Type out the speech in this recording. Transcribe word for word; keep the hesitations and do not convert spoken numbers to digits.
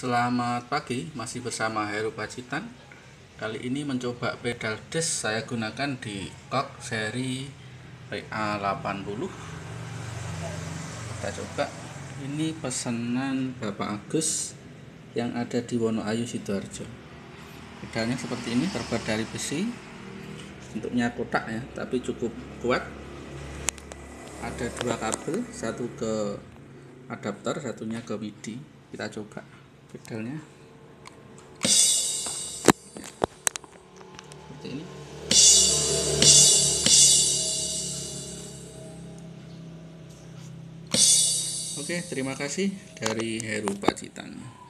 Selamat pagi, masih bersama Heru Pacitan. Kali ini mencoba pedal disc saya gunakan di Korg seri P A delapan puluh. Kita coba. Ini pesanan Bapak Agus yang ada di Wonoayu, Sidoarjo. Pedalnya seperti ini, terbuat dari besi. Bentuknya kotak ya, tapi cukup kuat. Ada dua kabel, satu ke adapter, satunya ke MIDI. Kita coba pedalnya ya, seperti ini. Oke, terima kasih dari Heru Pacitan.